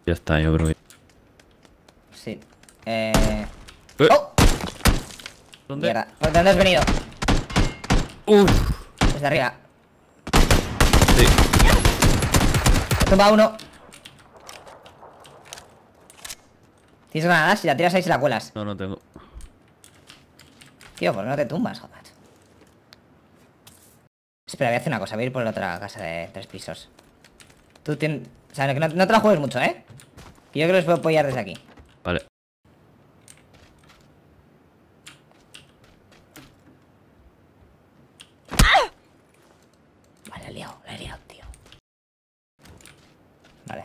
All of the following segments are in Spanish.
Ya está, yo creo que... Sí. ¡Oh! ¿Dónde? Mierda. ¿De dónde has venido? Desde arriba. Sí. He tumbado uno. ¿Tienes granadas? Si la tiras ahí se la cuelas. No, no tengo. Tío, ¿por qué no te tumbas, joder? Espera, voy a hacer una cosa. Voy a ir por la otra casa de 3 pisos. Tú tienes... O sea, que no te la juegues mucho, ¿eh? Y yo creo que los puedo apoyar desde aquí. Vale. Vale, la he liado, tío. Vale.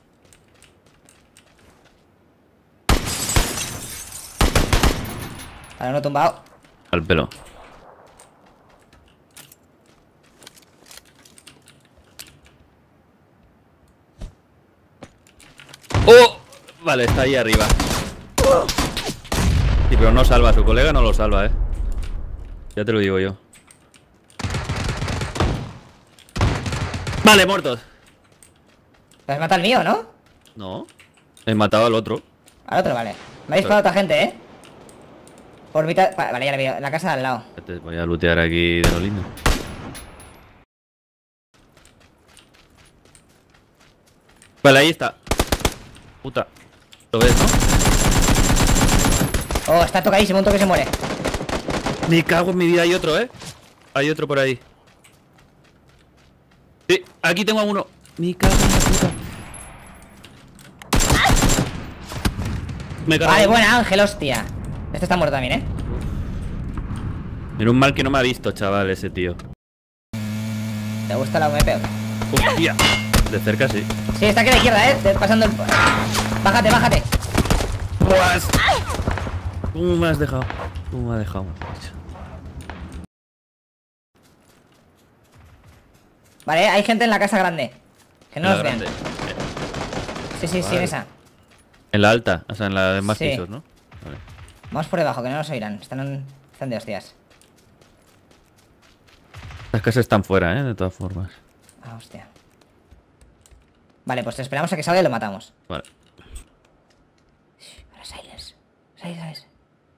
Vale, uno tumbado. Al pelo. ¡Oh! Vale, está ahí arriba. Sí, pero no salva. Su colega no lo salva, Ya te lo digo yo. Vale, muertos. ¿Has matado al mío, no? No. He matado al otro. Al otro, vale. Me ha disparado otra gente, ¿eh? Por mitad... Vale, ya la veo. En la casa de al lado. Te voy a lootear aquí de lo lindo. Vale, ahí está. Puta. ¿Lo ves, no? Oh, está tocadísimo, un toque se muere. Me cago en mi vida, hay otro, Hay otro por ahí. Sí, aquí tengo a uno. Me cago en la puta. Vale, buena, Ángel, hostia. Este está muerto también, Menos mal que no me ha visto, chaval, ese tío. ¿Te gusta la UMP? Hostia. De cerca, sí. Sí, está aquí a la izquierda, pasando el... Bájate, bájate. Pues... ¿Cómo me has dejado? ¿Cómo me has dejado? Vale, hay gente en la casa grande. Que no La nos vean. grande. Sí, sí, sí, Vale. en esa. En la alta, o sea, en la de más Sí. pisos, ¿no? Vale. Vamos por debajo, que no nos oirán. Están de hostias. Las casas están fuera, de todas formas. Ah, hostia. Vale, pues esperamos a que salga y lo matamos. Vale. Ahora Silas. Silas.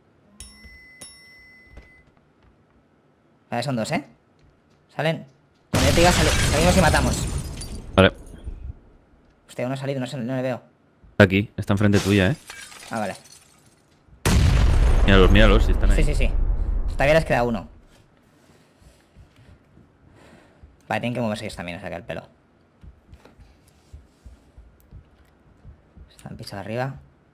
Vale, son 2, Salen. Cuando yo te diga, salimos y matamos. Vale. Hostia, uno ha salido, no le veo. Está aquí, está enfrente tuya, Ah, vale. Míralos, si están ahí. Sí, sí, sí. Todavía les queda uno. Vale, tienen que moverse ellos también, o sea que el pelo. Están pisados arriba.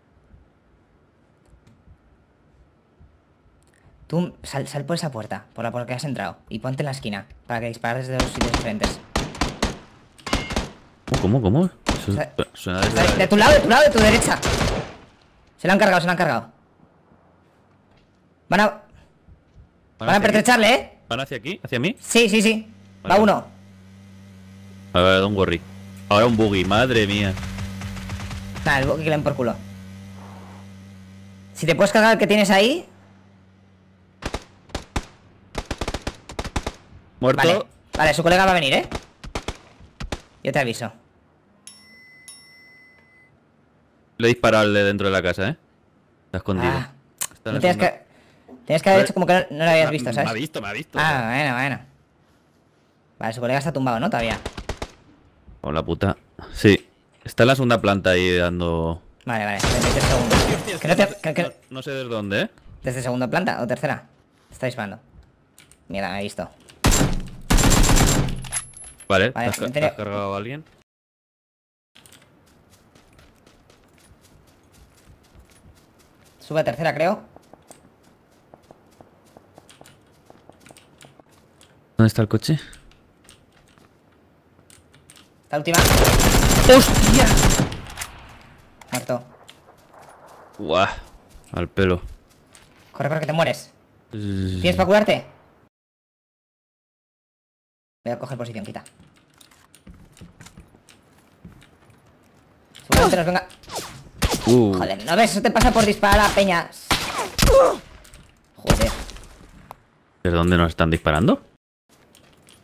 Tú sal por esa puerta, por la que has entrado. Y ponte en la esquina, para que dispares desde dos sitios diferentes. ¿Cómo? Eso suena desde De tu lado, de tu derecha. Se lo han cargado, Van a pertrecharle, ¿Van hacia aquí? ¿Hacia mí? Sí. Vale. Va uno. A ver, don't worry. Ahora un buggy, madre mía. Nada, el buggy que le den por culo. Si te puedes cargar el que tienes ahí. Muerto. Vale, su colega va a venir, Yo te aviso. Le he disparado al de dentro de la casa, Está escondido. Está en la Tienes que haber hecho como que no lo habías visto, ¿sabes? Me ha visto. Ah, bueno. Vale, su colega está tumbado, ¿no? Todavía. Con la puta. Sí. Está en la segunda planta ahí dando... Vale, 23 segundos. No sé desde dónde, ¿Desde segunda planta o tercera? Está disparando. Mierda, me he visto. Vale, Vale, ¿te has cargado a alguien? Sube a tercera, creo. ¿Dónde está el coche? La última. ¡Hostia! Muerto. Guau. Al pelo. Corre, que te mueres. ¿Tienes para curarte? Voy a coger posición, quita. Seguramente nos venga. Joder, ¿no ves? Eso te pasa por disparar a peñas. Joder. ¿Desde dónde nos están disparando?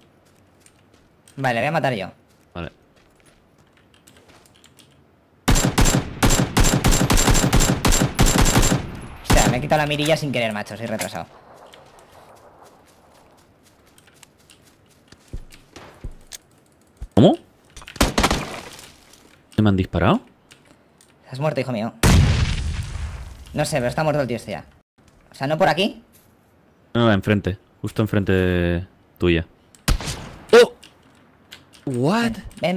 Vale, le voy a matar yo. Vale. me he quitado la mirilla sin querer, macho. Soy retrasado. ¿Cómo? ¿Me han disparado? Has muerto, hijo mío. No sé, pero está muerto el tío este ya. O sea, no por aquí. No, enfrente. Justo enfrente tuya. ¡Oh! ¿What? Ven.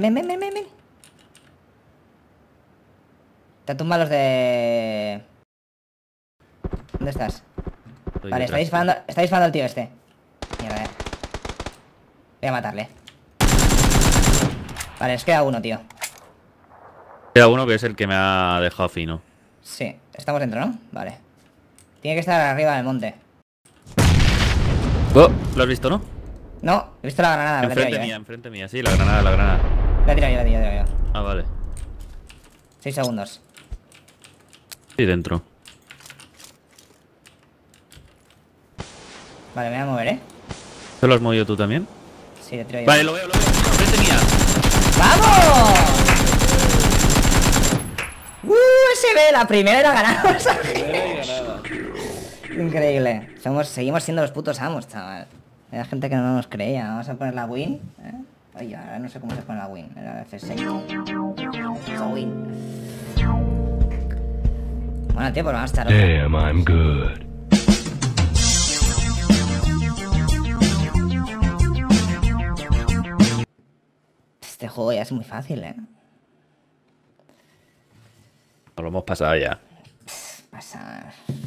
Te tumban los de... ¿Dónde estás? Estoy Vale, está detrás. disparando el tío este. Mierda, voy a matarle. Vale, os queda uno, tío. Queda uno que es el que me ha dejado fino. Sí, estamos dentro, ¿no? Vale. Tiene que estar arriba del monte. Oh, ¿lo has visto, no? No, he visto la granada, me la he tirado Enfrente yo, mía, enfrente mía. Sí, la granada, la granada. La he tirado yo. Ah, vale. 6 segundos. Sí, dentro. Vale, me voy a mover, ¿eh? ¿Te lo has movido tú también? Sí, le tiro yo. Vale, lo veo. Enfrente mía. ¡Vamos! SB, la primera y la ganamos. Increíble. Seguimos siendo los putos amos, chaval. Hay gente que no nos creía. Vamos a poner la win. Oye, ahora no sé cómo se pone la win. Era F6. Esa win. Bueno, tío, pues vamos a estar otra. Damn, I'm good. Este juego ya es muy fácil, ¿eh? Nos lo hemos pasado ya. Pasa...